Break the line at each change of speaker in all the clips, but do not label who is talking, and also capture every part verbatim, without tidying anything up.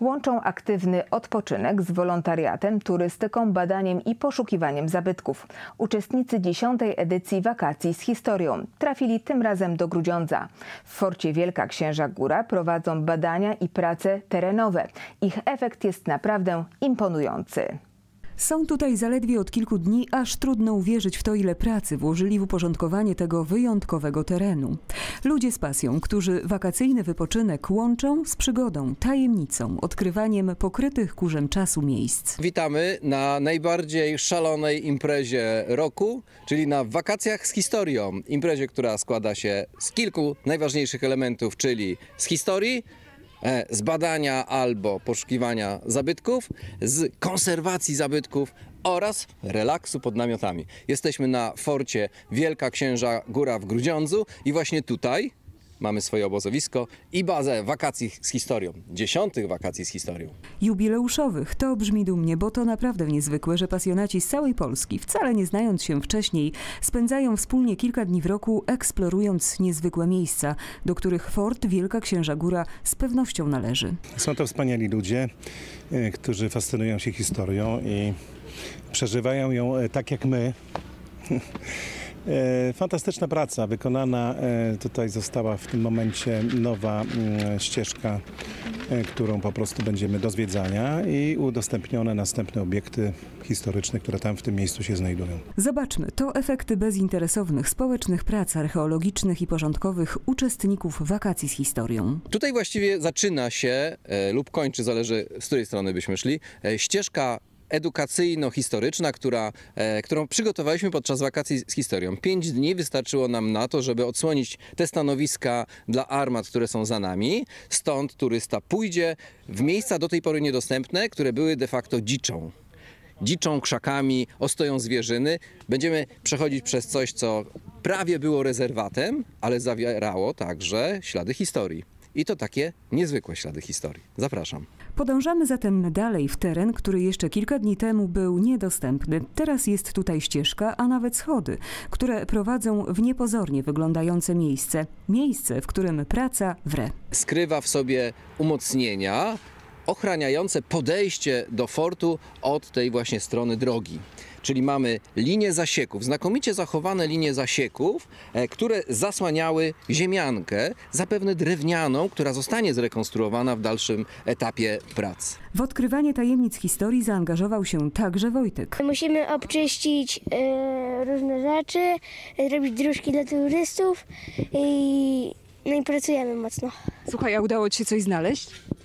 Łączą aktywny odpoczynek z wolontariatem, turystyką, badaniem i poszukiwaniem zabytków. Uczestnicy dziesiątej edycji Wakacji z historią trafili tym razem do Grudziądza. W Forcie Wielka Księża Góra prowadzą badania i prace terenowe. Ich efekt jest naprawdę imponujący.
Są tutaj zaledwie od kilku dni, aż trudno uwierzyć w to, ile pracy włożyli w uporządkowanie tego wyjątkowego terenu. Ludzie z pasją, którzy wakacyjny wypoczynek łączą z przygodą, tajemnicą, odkrywaniem pokrytych kurzem czasu miejsc.
Witamy na najbardziej szalonej imprezie roku, czyli na Wakacjach z historią. Imprezie, która składa się z kilku najważniejszych elementów, czyli z historii, z badania albo poszukiwania zabytków, z konserwacji zabytków oraz relaksu pod namiotami. Jesteśmy na Forcie Wielka Księża Góra w Grudziądzu i właśnie tutaj mamy swoje obozowisko i bazę wakacji z historią, dziesiątych wakacji z historią.
Jubileuszowych, to brzmi dumnie, bo to naprawdę niezwykłe, że pasjonaci z całej Polski, wcale nie znając się wcześniej, spędzają wspólnie kilka dni w roku, eksplorując niezwykłe miejsca, do których Fort Wielka Księża Góra z pewnością należy.
Są to wspaniali ludzie, którzy fascynują się historią i przeżywają ją tak jak my. Fantastyczna praca wykonana. Tutaj została w tym momencie nowa ścieżka, którą po prostu będziemy do zwiedzania i udostępnione następne obiekty historyczne, które tam w tym miejscu się znajdują.
Zobaczmy, to efekty bezinteresownych społecznych prac archeologicznych i porządkowych uczestników Wakacji z historią.
Tutaj właściwie zaczyna się e, lub kończy, zależy z której strony byśmy szli, e, ścieżka edukacyjno-historyczna, która, e, którą przygotowaliśmy podczas Wakacji z historią. Pięć dni wystarczyło nam na to, żeby odsłonić te stanowiska dla armat, które są za nami. Stąd turysta pójdzie w miejsca do tej pory niedostępne, które były de facto dziczą. Dziczą, krzakami, ostoją zwierzyny. Będziemy przechodzić przez coś, co prawie było rezerwatem, ale zawierało także ślady historii. I to takie niezwykłe ślady historii. Zapraszam.
Podążamy zatem dalej w teren, który jeszcze kilka dni temu był niedostępny. Teraz jest tutaj ścieżka, a nawet schody, które prowadzą w niepozornie wyglądające miejsce. Miejsce, w którym praca wre.
Skrywa w sobie umocnienia ochraniające podejście do fortu od tej właśnie strony drogi. Czyli mamy linie zasieków, znakomicie zachowane linie zasieków, e, które zasłaniały ziemiankę, zapewne drewnianą, która zostanie zrekonstruowana w dalszym etapie prac.
W odkrywanie tajemnic historii zaangażował się także Wojtek.
Musimy obczyścić e, różne rzeczy, robić dróżki dla turystów i, no i pracujemy mocno.
Słuchaj, a udało ci się coś znaleźć?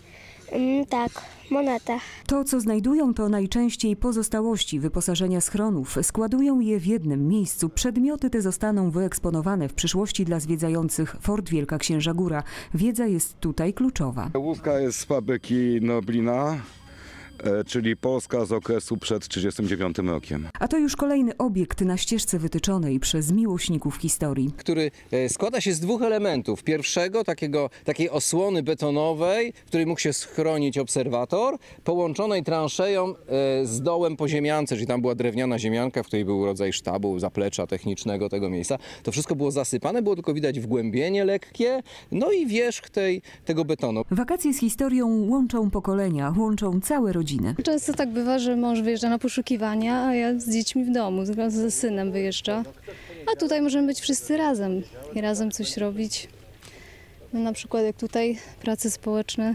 Mm, tak, moneta.
To, co znajdują, to najczęściej pozostałości wyposażenia schronów. Składują je w jednym miejscu. Przedmioty te zostaną wyeksponowane w przyszłości dla zwiedzających Fort Wielka Księża Góra. Wiedza jest tutaj kluczowa.
Łuska jest z fabryki Noblina, czyli Polska z okresu przed trzydziestym dziewiątym rokiem.
A to już kolejny obiekt na ścieżce wytyczonej przez miłośników historii.
Który składa się z dwóch elementów. Pierwszego, takiego, takiej osłony betonowej, w której mógł się schronić obserwator, połączonej transzeją z dołem po ziemiance, czyli tam była drewniana ziemianka, w której był rodzaj sztabu, zaplecza technicznego tego miejsca. To wszystko było zasypane, było tylko widać wgłębienie lekkie, no i wierzch tej, tego betonu.
Wakacje z historią łączą pokolenia, łączą całe rodziny.
Często tak bywa, że mąż wyjeżdża na poszukiwania, a ja z dziećmi w domu, ze synem wyjeżdża. A tutaj możemy być wszyscy razem i razem coś robić. No, na przykład jak tutaj prace społeczne,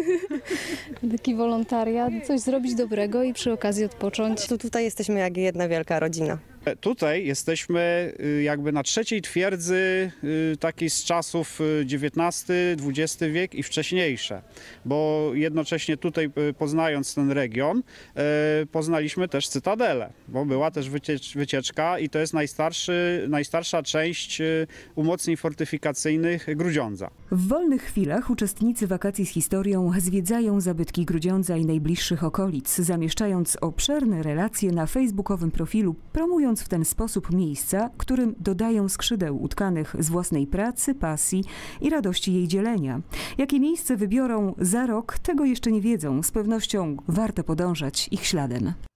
taki wolontariat, coś zrobić dobrego i przy okazji odpocząć.
To tutaj jesteśmy jak jedna wielka rodzina.
Tutaj jesteśmy jakby na trzeciej twierdzy takiej z czasów dziewiętnasty, dwudziesty wiek i wcześniejsze, bo jednocześnie tutaj poznając ten region poznaliśmy też Cytadelę, bo była też wycieczka i to jest najstarszy, najstarsza część umocnień fortyfikacyjnych Grudziądza.
W wolnych chwilach uczestnicy Wakacji z historią zwiedzają zabytki Grudziądza i najbliższych okolic, zamieszczając obszerne relacje na facebookowym profilu, promując w ten sposób miejsca, którym dodają skrzydeł utkanych z własnej pracy, pasji i radości jej dzielenia. Jakie miejsce wybiorą za rok, tego jeszcze nie wiedzą. Z pewnością warto podążać ich śladem.